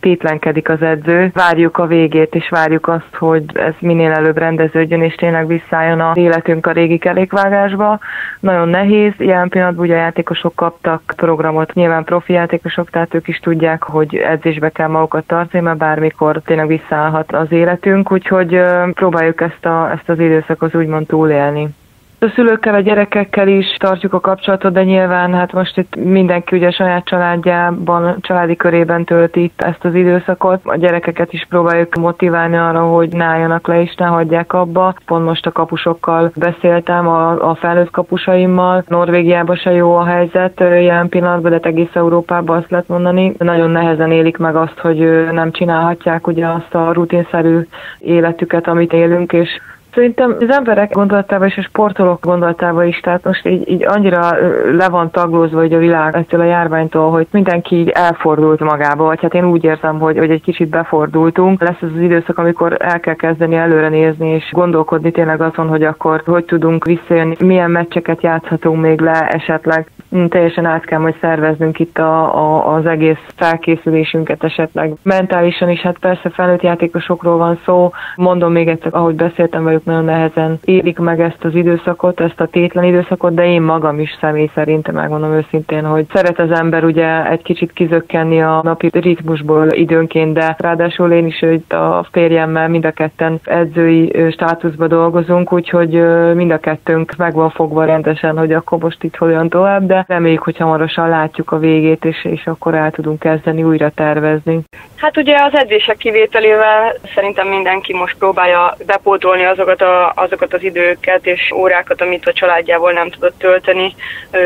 tétlenkedik az edző. Várjuk a végét, és várjuk azt, hogy ez minél előbb rendeződjön, és tényleg visszálljon az életünk a régi kerékvágásba. Nagyon nehéz, jelen pillanatban ugye a játékosok kaptak programot, nyilván profi játékosok, tehát ők is tudják, hogy edzésbe kell magukat tartani, mert bármikor tényleg visszállhat az életünk, úgyhogy próbáljuk ezt az időszakot úgymond túlélni. A szülőkkel, a gyerekekkel is tartjuk a kapcsolatot, de nyilván hát most itt mindenki ugye saját családjában, családi körében tölti itt ezt az időszakot. A gyerekeket is próbáljuk motiválni arra, hogy ne álljanak le és ne hagyják abba. Pont most a kapusokkal beszéltem, a felnőtt kapusaimmal. Norvégiában se jó a helyzet jelen pillanatban, de egész Európában azt lehet mondani. Nagyon nehezen élik meg azt, hogy nem csinálhatják ugye azt a rutinszerű életüket, amit élünk, és szerintem az emberek gondolatában és a sportolók gondolatában is, tehát most így annyira le van taglózva hogy a világ ettől a járványtól, hogy mindenki így elfordult magába, vagy hát én úgy érzem, hogy egy kicsit befordultunk. Lesz az időszak, amikor el kell kezdeni előre nézni, és gondolkodni tényleg azon, hogy akkor hogy tudunk visszajönni, milyen meccseket játszhatunk még le, esetleg teljesen át kell majd szerveznünk itt az egész felkészülésünket esetleg. Mentálisan is, hát persze felnőtt játékosokról van szó, mondom még egyszer, ahogy beszéltem velük, nagyon nehezen élik meg ezt az időszakot, ezt a tétlen időszakot, de én magam is személy szerint megmondom őszintén, hogy szeret az ember ugye egy kicsit kizökkenni a napi ritmusból időnként, de ráadásul én is itt a férjemmel mind a ketten edzői státuszba dolgozunk, úgyhogy mind a kettőnk meg van fogva rendesen, hogy akkor most itt hogyan tovább, de reméljük, hogy hamarosan látjuk a végét, és akkor el tudunk kezdeni újra tervezni. Hát ugye az edzések kivételével szerintem mindenki most próbálja bepótolni azokat az időket és órákat, amit a családjával nem tudott tölteni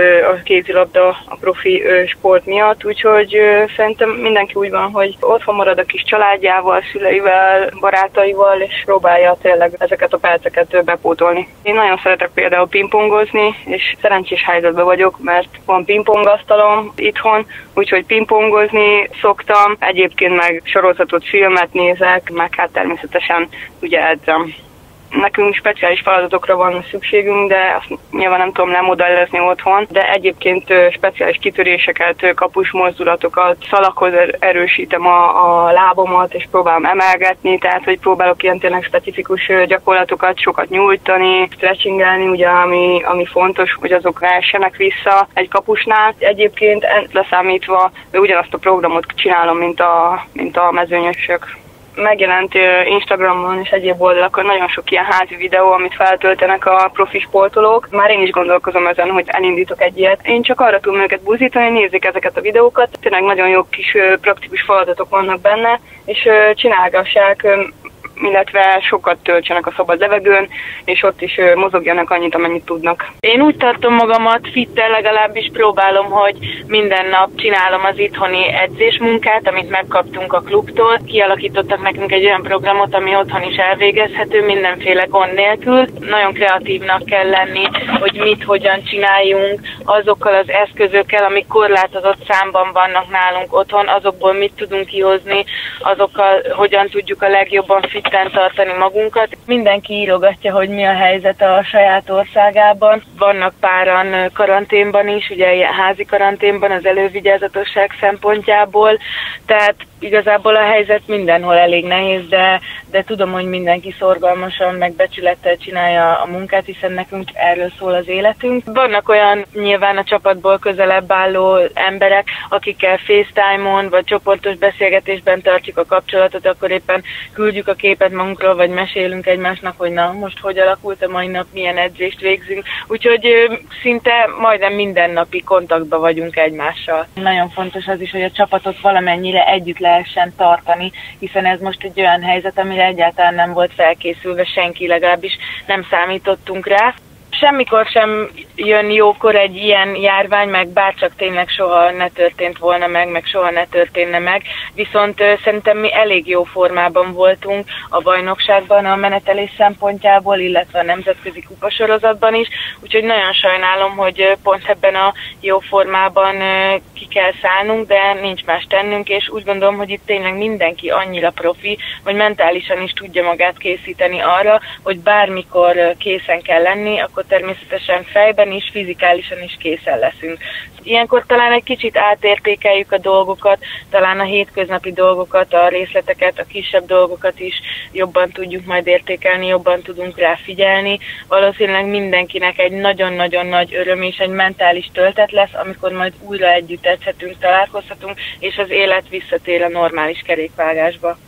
a kézilabda, a profi sport miatt, úgyhogy szerintem mindenki úgy van, hogy otthon marad a kis családjával, szüleivel, barátaival, és próbálja tényleg ezeket a perceket bepótolni. Én nagyon szeretek például pingpongozni, és szerencsés helyzetben vagyok, mert van pingpongasztalom itthon, úgyhogy pingpongozni szoktam, egyébként meg sorozatot, filmet nézek, meg hát természetesen ugye edzem. Nekünk speciális feladatokra van szükségünk, de azt nyilván nem tudom lemodellezni otthon, de egyébként speciális kitöréseket, kapus mozdulatokat, szalakhoz erősítem a lábamat, és próbálom emelgetni, tehát hogy próbálok ilyen tényleg specifikus gyakorlatokat, sokat nyújtani, stretchingelni, ugye, ami fontos, hogy azok essenek vissza egy kapusnál. Egyébként leszámítva ugyanazt a programot csinálom, mint a mezőnyösök. Megjelent Instagramon és egyéb oldalakon nagyon sok ilyen házi videó, amit feltöltenek a profi sportolók. Már én is gondolkozom ezen, hogy elindítok egy ilyet. Én csak arra tudom őket buzdítani, nézzék ezeket a videókat. Tényleg nagyon jó kis praktikus feladatok vannak benne, és csinálgassák, illetve sokat töltsenek a szabad levegőn, és ott is mozogjanak annyit, amennyit tudnak. Én úgy tartom magamat fittel, legalábbis próbálom, hogy minden nap csinálom az itthoni edzésmunkát, amit megkaptunk a klubtól. Kialakítottak nekünk egy olyan programot, ami otthon is elvégezhető, mindenféle gond nélkül. Nagyon kreatívnak kell lenni, hogy mit, hogyan csináljunk, azokkal az eszközökkel, amik korlátozott számban vannak nálunk otthon, azokból mit tudunk kihozni, azokkal hogyan tudjuk a legjobban tartani magunkat. Mindenki írogatja, hogy mi a helyzet a saját országában. Vannak páran karanténban is, ugye házi karanténban az elővigyázatosság szempontjából, tehát igazából a helyzet mindenhol elég nehéz, de tudom, hogy mindenki szorgalmasan, meg becsülettel csinálja a munkát, hiszen nekünk erről szól az életünk. Vannak olyan nyilván a csapatból közelebb álló emberek, akikkel FaceTime-on vagy csoportos beszélgetésben tartjuk a kapcsolatot, akkor éppen küldjük a képet magunkról, vagy mesélünk egymásnak, hogy na, most hogy alakult a mai nap, milyen edzést végzünk. Úgyhogy szinte majdnem mindennapi kontaktban vagyunk egymással. Nagyon fontos az is, hogy a csapatot valamennyire együtt lehessen tartani, hiszen ez most egy olyan helyzet, amire egyáltalán nem volt felkészülve senki, legalábbis nem számítottunk rá. Semmikor sem jön jókor egy ilyen járvány, meg bárcsak tényleg soha ne történt volna meg soha ne történne meg, viszont szerintem mi elég jó formában voltunk a bajnokságban a menetelés szempontjából, illetve a nemzetközi kupasorozatban is, úgyhogy nagyon sajnálom, hogy pont ebben a jó formában ki kell szállnunk, de nincs más tennünk, és úgy gondolom, hogy itt tényleg mindenki annyira profi, hogy mentálisan is tudja magát készíteni arra, hogy bármikor készen kell lenni, akkor természetesen fejben is, fizikálisan is készen leszünk. Ilyenkor talán egy kicsit átértékeljük a dolgokat, talán a hétköznapi dolgokat, a részleteket, a kisebb dolgokat is jobban tudjuk majd értékelni, jobban tudunk rá figyelni. Valószínűleg mindenkinek egy nagyon-nagyon nagy öröm és egy mentális töltet lesz, amikor majd újra együtt edzhetünk, találkozhatunk, és az élet visszatér a normális kerékvágásba.